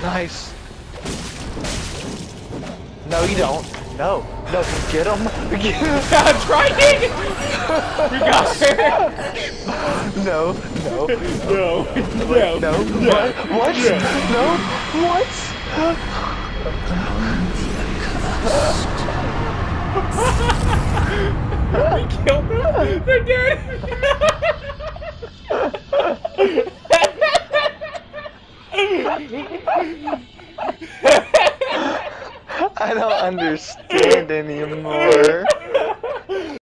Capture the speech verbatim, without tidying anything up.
Nice. No, you don't. No. No, get him. I'm trying! We got her! No, no. No. No. No. No. What? What? Yeah. No. What? We killed them? They're dead! I don't understand anymore.